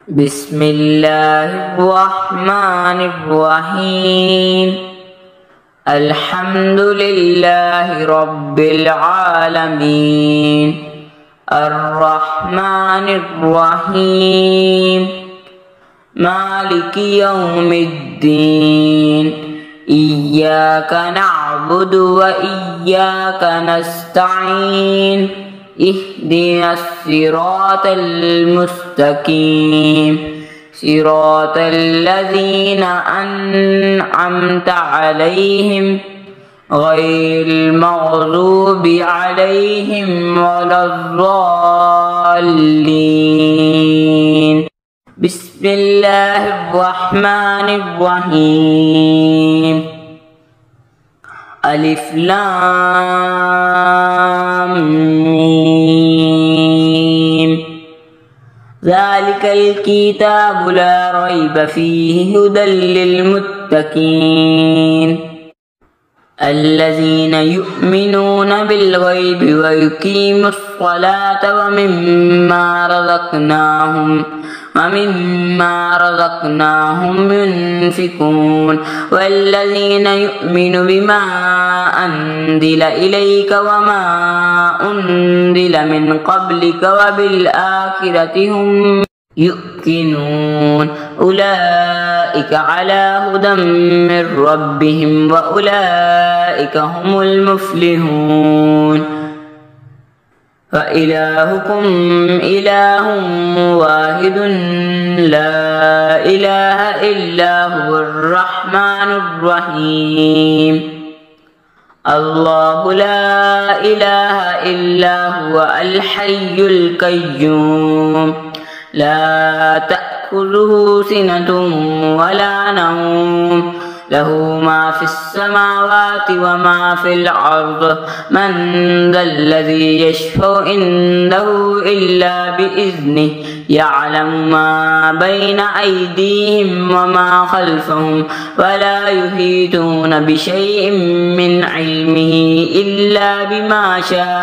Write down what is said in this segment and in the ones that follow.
بسم الله الرحمن الرحيم. الحمد لله رب العالمين الرحمن الرحيم مالك يوم الدين إياك نعبد وإياك نستعين اهدنا الصراط المستقيم صراط الذين أنعمت عليهم غير المغضوب عليهم ولا الضالين. بسم الله الرحمن الرحيم. ألف لام ميم. ذلك الكتاب لا ريب فيه هدى للمتقين الذين يؤمنون بالغيب ويقيموا الصلاة ومما رزقناهم ينفقون والذين يؤمنون بما أنزل إليك وما أنزل من قبلك وبالآخرة هم يوقنون أولئك على هدى من ربهم وأولئك هم المفلحون. فإلهكم إله واحد لا إله إلا هو الرحمن الرحيم. الله لا إله إلا هو الحي القيوم لا تأخذه سنة ولا نوم له ما في السماوات وما في الأرض من ذا الذي يشفع عنده إلا بإذنه يعلم ما بين أيديهم وما خلفهم ولا يحيطون بشيء من علمه إلا بما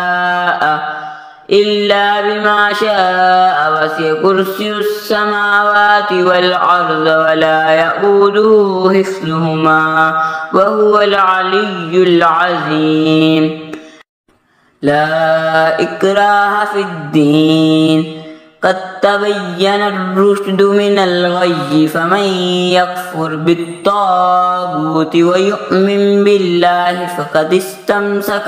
شاء وسع كرسي السماوات والأرض ولا يؤوده حفظهما وهو العلي العظيم. لا إكراه في الدين قد تبين الرشد من الغي فمن يكفر بالطاغوت ويؤمن بالله فقد استمسك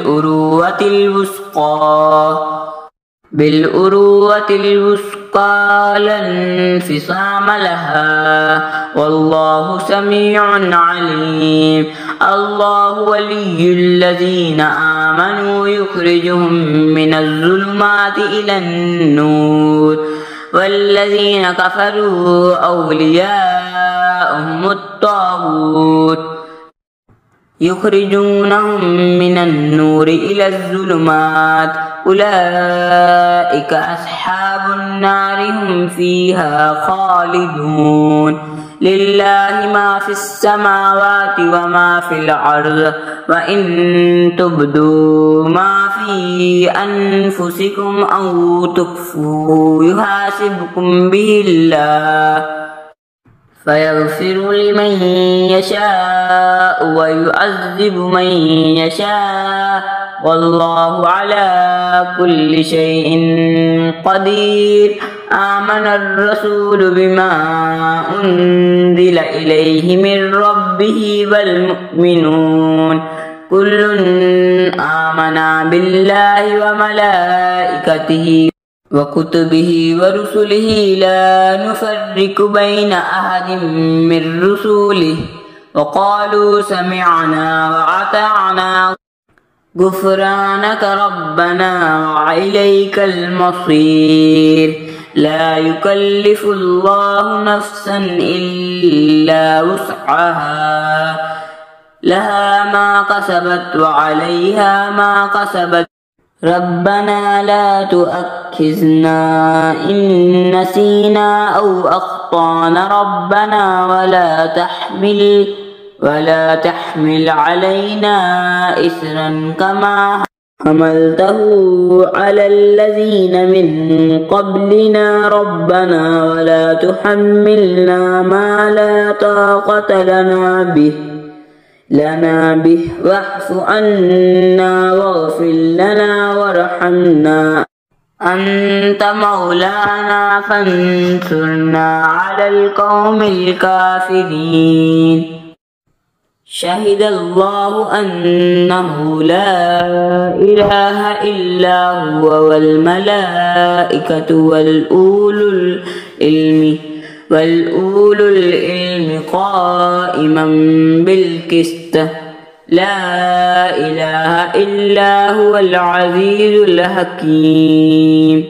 بالعروة الوثقى لا انفصام لها والله سميع عليم. الله ولي الذين آمنوا يخرجهم من الظلمات إلى النور والذين كفروا أولياءهم الطاغوت يخرجونهم من النور إلى الظلمات أولئك أصحاب النار هم فيها خالدون. لله ما في السماوات وما في الأرض وإن تبدوا ما في أنفسكم أو تخفوه يحاسبكم به الله فيغفر لمن يشاء ويعذب من يشاء والله على كل شيء قدير. آمن الرسول بما أنزل إليه من ربه والمؤمنون كل آمن بالله وملائكته وكتبه ورسله لا نفرق بين أحد من رسله وقالوا سمعنا وأطعنا غفرانك ربنا وإليك المصير. لا يكلف الله نفسا إلا وسعها لها ما كسبت وعليها ما كسبت ربنا لا تؤاخذنا إن نسينا أو أخطأنا ربنا ولا تحمل علينا إصرا كما حملته على الذين من قبلنا ربنا ولا تحملنا ما لا طاقة لنا به واعف عنا واغفر لنا وارحمنا أنت مولانا فانصرنا على القوم الكافرين. شهد الله أنه لا إله إلا هو والملائكة والأولو العلم قائما بالقسط لا إله إلا هو العزيز الحكيم.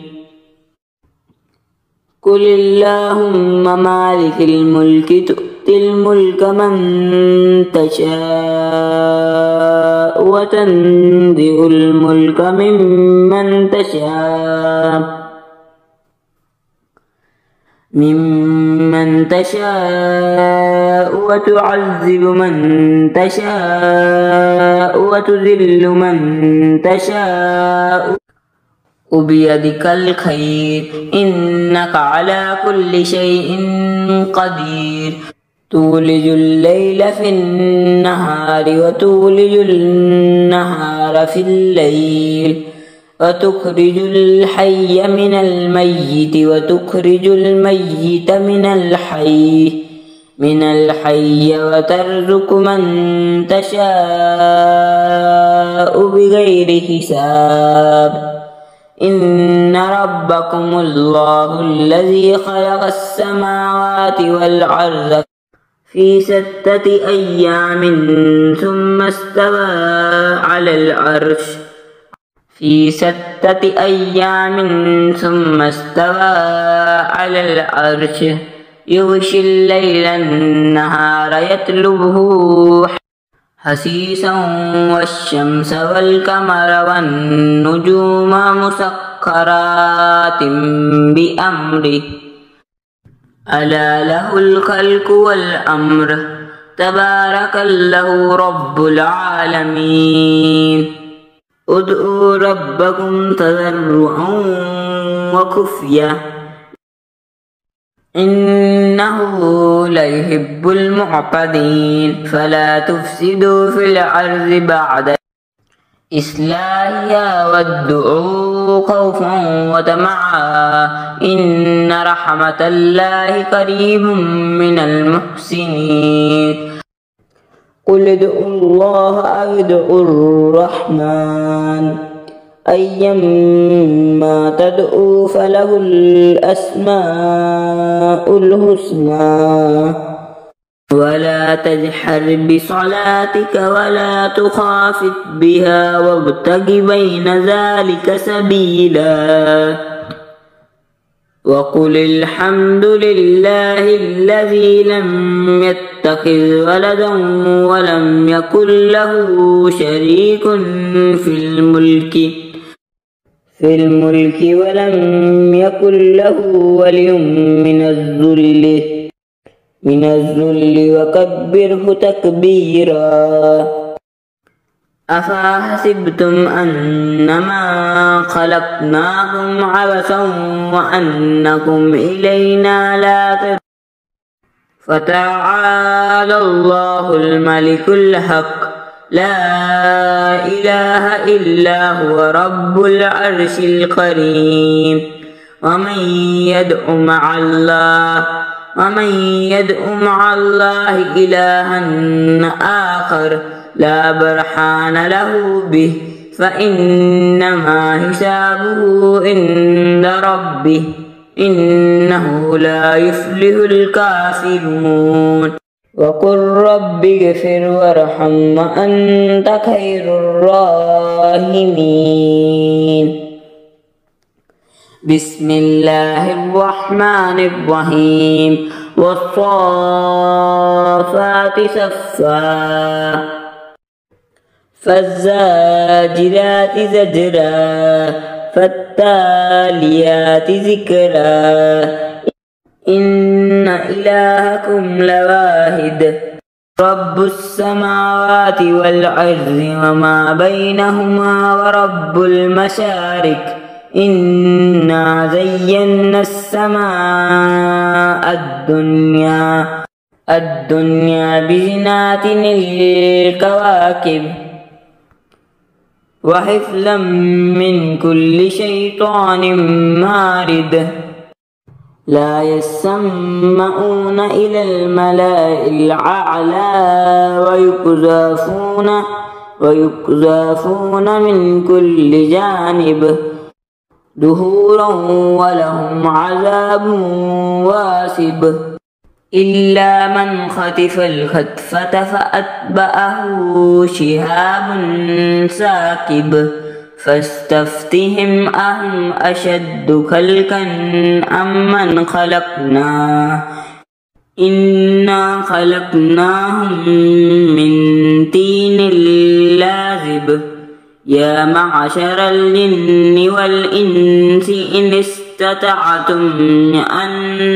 قل اللهم مالك الملك تؤتي الملك من تشاء وتنزع الملك ممن تشاء وتعذب من تشاء وتذل من تشاء وبيدك الخير إنك على كل شيء قدير. تولج الليل في النهار وتولج النهار في الليل وتخرج الحي من الميت وتخرج الميت من الحي وترزق من تشاء بغير حساب. إن ربكم الله الذي خلق السماوات والأرض في 6 أيام ثم استوى على العرش يغشي الليل النهار يطلبه حثيثا والشمس والقمر والنجوم مسخرات بأمره ألا له الخلق والأمر تبارك الله رب العالمين. ادعوا ربكم تضرعا وخفية إنه لا يحب المعتدين. فلا تفسدوا في الأرض بعد إصلاحها وادعوا خوفا وطمعا إن رحمة الله قريب من المحسنين. قل ادعوا الله أو ادعوا الرحمن أيما تدعوا فله الأسماء الحسنى. ولا تجهر بصلاتك ولا تخافت بها وابتغ بين ذلك سبيلا. وقل الحمد لله الذي لم يتخذ ولدا ولم يكن له شريك في الملك ولم يكن له ولي من الذل وكبره تكبيرا. أفحسبتم أنما خلقناكم عبثا وأنكم إلينا لا ترجعون. فتعالى الله الملك الحق لا إله إلا هو رب العرش الكريم. ومن يدع مع الله إلها آخر لا برهان له به فإنما حسابه عند ربه إنه لا يفلح الكافرون. وقل رب اغفر وارحم وأنت خير الراحمين. بسم الله الرحمن الرحيم. والصافات صفا فالزاجرات زجرا فالتاليات ذكرا إن إلهكم لواحد رب السماوات والأرض وما بينهما ورب المشارق إنا زينا السماء الدنيا بزينة الكواكب وحفظا من كل شيطان مارد لا يسمعون إلى الملأ الأعلى ويقذفون من كل جانب دحورا ولهم عذاب واسب إلا من خطف الخطفة فأتبعه شهاب ثاقب فاستفتهم أهم أشد خلقا أم من خلقنا إنا خلقناهم من طين لازب يا معشر الجن والإنس إن استطعتم أن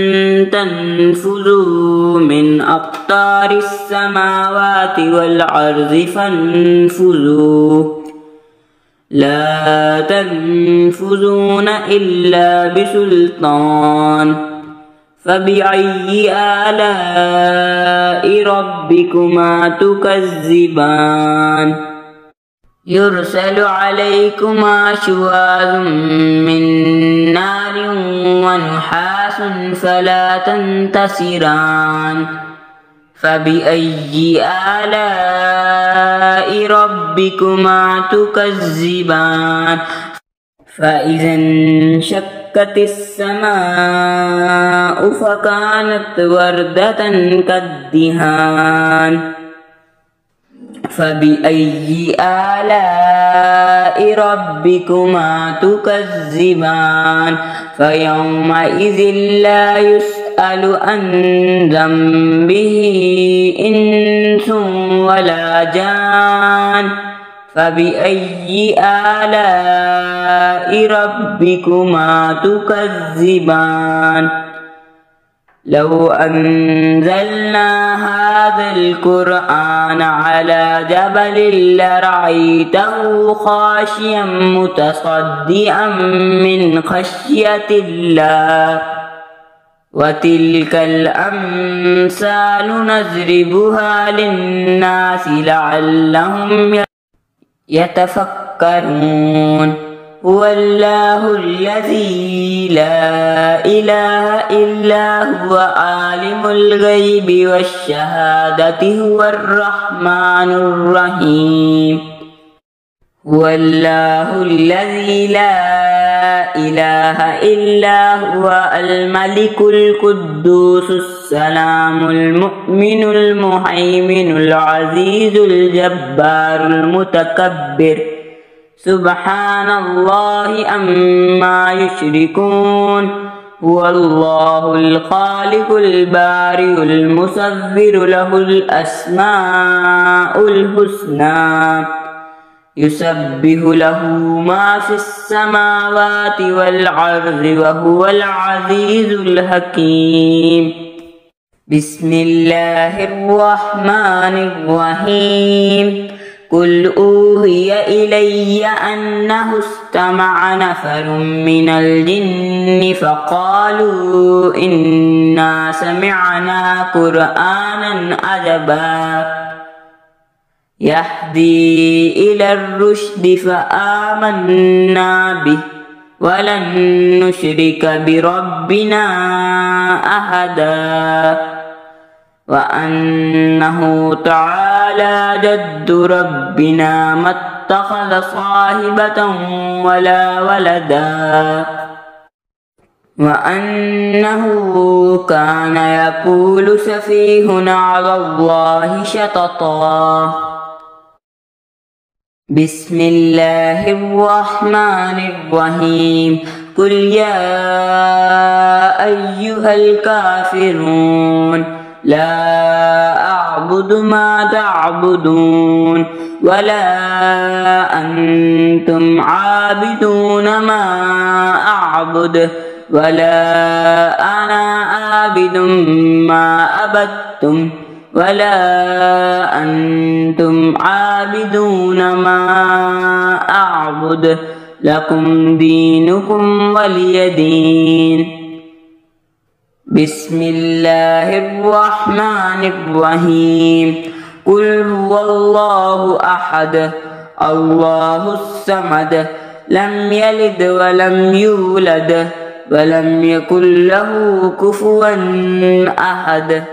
تنفذوا من أقطار السماوات والأرض فانفذوا لا تنفذون إلا بسلطان فبأي آلاء ربكما تكذبان يرسل عليكما شواظ من نار ونحاس فلا تنتصران فبأي آلاء ربكما تكذبان فإذا انشقت السماء فكانت وردة كالدهان فبأي آلاء ربكما تكذبان فيومئذ لا يسأل عن ذنبه إنس ولا جان فبأي آلاء ربكما تكذبان لو أنزلنا هذا القرآن على جبل لرأيته خاشعا متصدعا من خشية الله وتلك الأمثال نضربها للناس لعلهم يتفكرون هو الله الذي لا إله إلا هو عالم الغيب والشهادة هو الرحمن الرحيم هو الله الذي لا إله إلا هو الملك القدوس السلام المؤمن المهيمن العزيز الجبار المتكبر سبحان الله عما يشركون هو الله الخالق البارئ المصور له الأسماء الحسنى يسبح له ما في السماوات والأرض وهو العزيز الحكيم بسم الله الرحمن الرحيم قل أوحي إلي أنه استمع نفر من الجن فقالوا إنا سمعنا قرآنا عجبا يهدي إلى الرشد فآمنا به ولن نشرك بربنا أحدا وأنه تعالى جد ربنا ما اتخذ صاحبة ولا ولدا وأنه كان يقول سفيهنا على الله شططا بسم الله الرحمن الرحيم قل يا أيها الكافرون لا أعبد ما تعبدون ولا أنتم عابدون ما أعبد ولا أنا عابد ما عبدتم ولا أنتم عابدون ما أعبد لكم دينكم ولي دين. بسم الله الرحمن الرحيم. قل هو الله أحد الله الصمد لم يلد ولم يولد ولم يكن له كفوا أحد.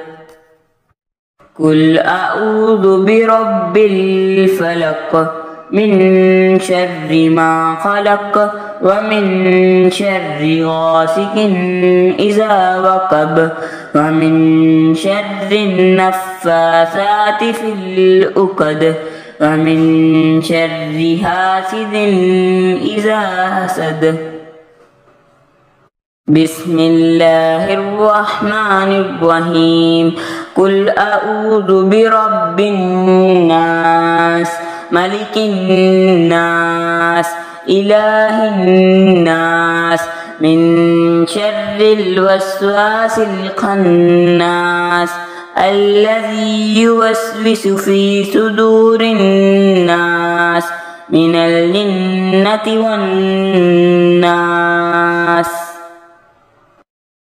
قل أعوذ برب الفلق من شر ما خلق ومن شر غاسق إذا وقب ومن شر النفاثات في العقد ومن شر حاسد إذا حسد. بسم الله الرحمن الرحيم. قل أعوذ برب الناس ملك الناس إله الناس من شر الوسواس الخناس الذي يوسوس في صدور الناس من الجنة والناس.